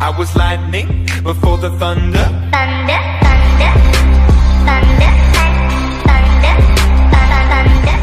I was lightning before the thunder. Thunder, thunder, thunder, thunder, thunder.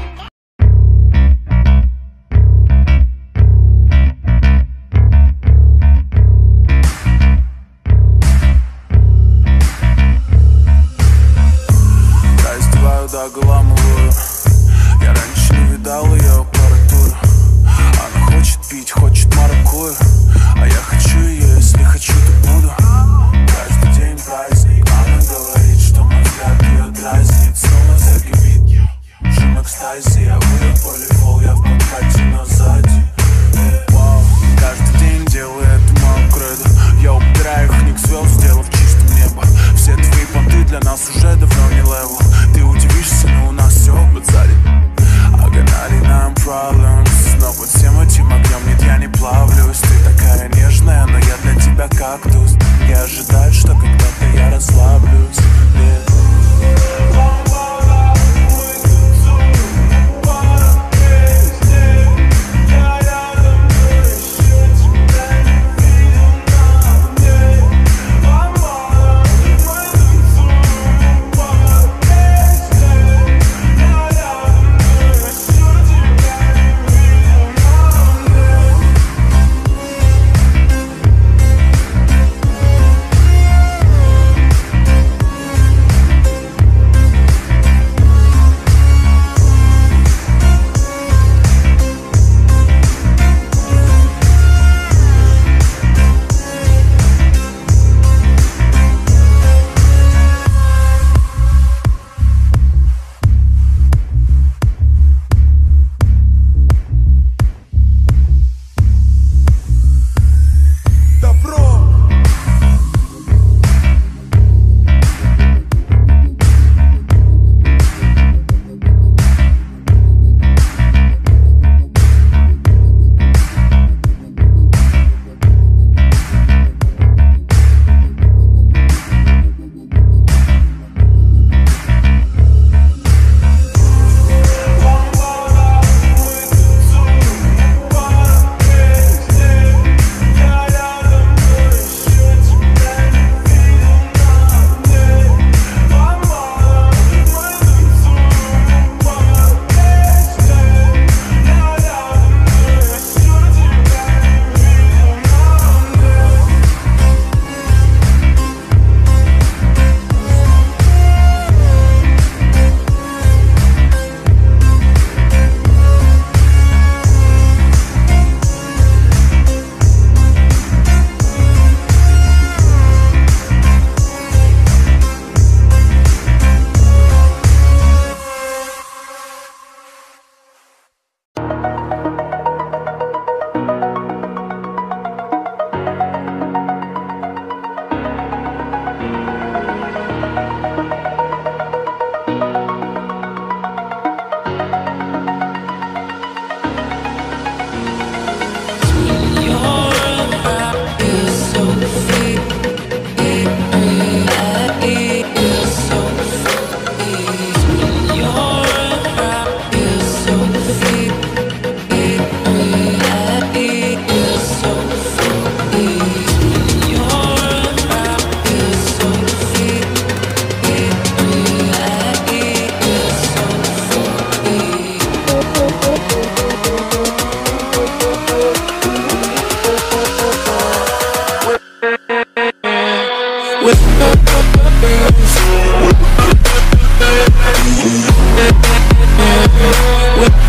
Раздеваю, доламываю. Я раньше не видал ее аппаратуру. Она хочет пить, хочет маракую. А я хочу ее, если хочу, то буду. Каждый день праздник. Мама говорит, что мой взгляд ее дразнит. Снова загибит, уже в экстазе. Я выйду полифол, я в подкате, но сзади. Каждый день делаю это мою кредо. Я убираю их ник звезд, сделав чистым небо. Все твои понты для нас уже давно не левел. Ты удивишься, но у нас все подзади. I got 99 problems. Но под всем этим огнем нет, я не плавлюсь. Ты такая нежная, но я для тебя кактус. Я ожидаю, что когда-то я расслаблюсь.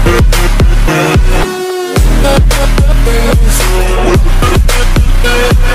With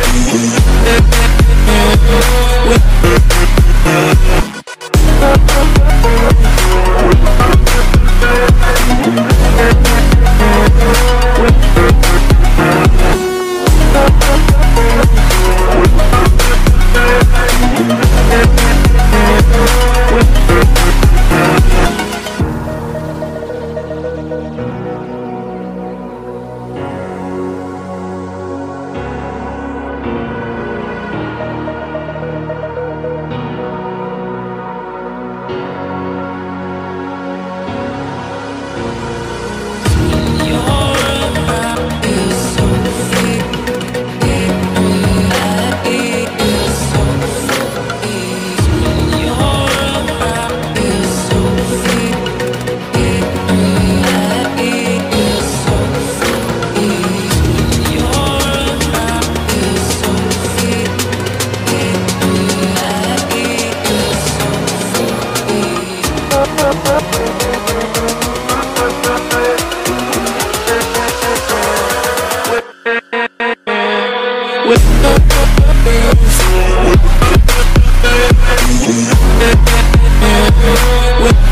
with